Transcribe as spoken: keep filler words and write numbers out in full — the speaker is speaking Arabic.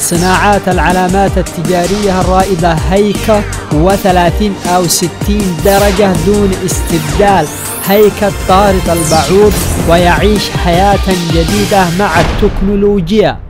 صناعات العلامات التجارية الرائدة هيكل وثلاثين أو ستين درجة دون استبدال، هيكل طارد البعوض ويعيش حياة جديدة مع التكنولوجيا.